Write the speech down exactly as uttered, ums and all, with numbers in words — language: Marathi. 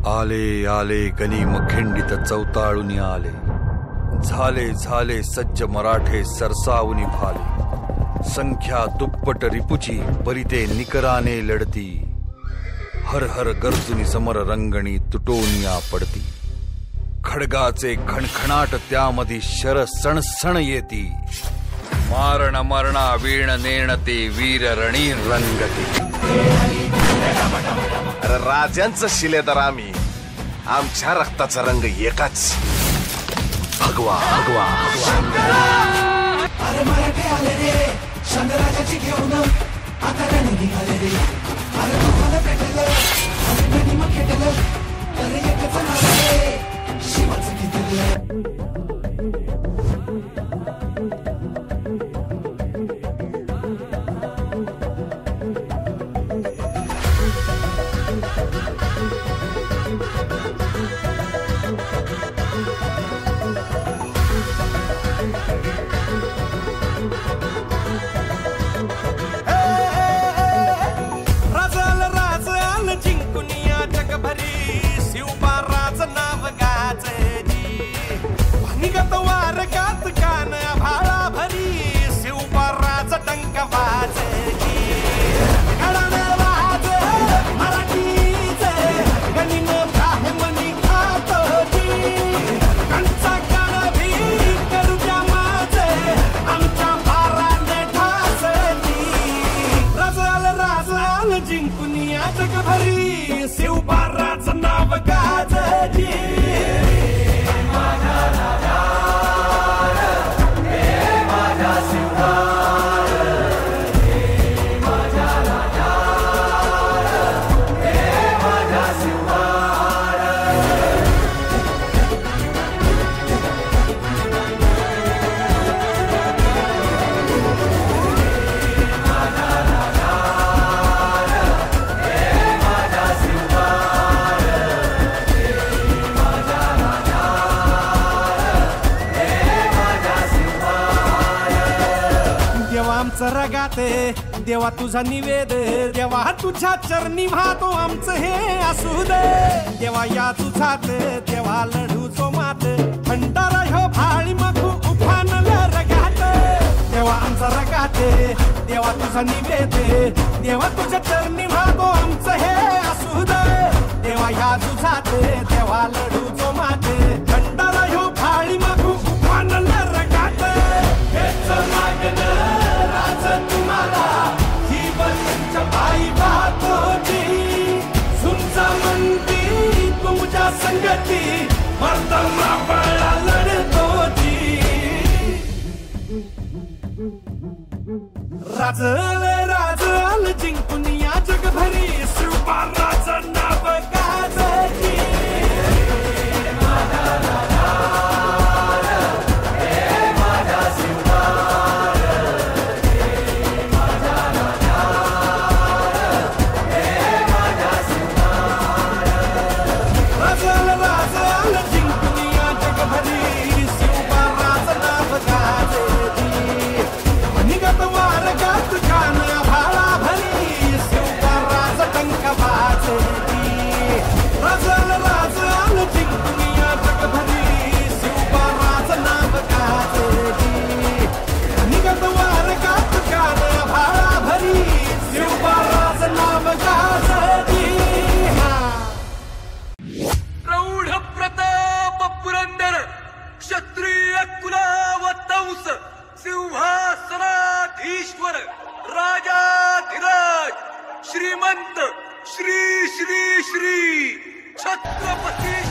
आले आले गनिम खिंडित चौताळून आले, झाले झाले सज्ज मराठे सरसावून भाले, संख्या दुप्पट रिपुची परिते निकराने लढती, हर हर गर्जुनी समर रंगणी तुटोनिया पडती, खडगाचे खणखणाट त्यामध्ये शर सणसण येती, मारण मरणा वीण नेण ते वीर रणी रंगती। अरे राजांचं शिलेदार आम्ही, आमच्या रक्ताचा रंग एकाच, भगवा भगवा अरे मराठे आले रे शंकराची घेऊन आता रण निघाले रे, अरे तुम्हाला भेटलं अरे गणी मग भेटलं, अरे एकच नाव आहे शिवाचं किती जिंकुनिया जगभरी शिवबाराचं नाव गाजली। माझा राजा हे माझा शिवबार, हे माझा राजा हे माझा शिवबार। आमचं रगाते देवा तुझा निवेद, देवा तुझ्या चरणी वाहतो आमचं हे असू दे, देवा या तुझात देवा लढूचो मात, भंडारा ह्यो भाळी मखू उफानला रगात, देवा आमचा रगाते देवा तुझा निवेद, देवा तुझ्या चरणी वाहतो आमचं हे असू दे, देवा या तुझात देवा लढूचो मात, भंडारा ह्यो भाळी मखू उफानला रगात, हेच मागणं तुम्हाला जीवनच्या पायी वाहतोची, सुमचा मंदी तुमच्या संगती मर्दमा बळा लढतोची, राजल राजल जिंकुनिया जगभरी शिवबाराचं नाव गाजली। माझा राजा हे माझा शिवबार, सिंहासनाधीश्वर राजाधिराज श्रीमंत श्री श्री श्री छत्रपती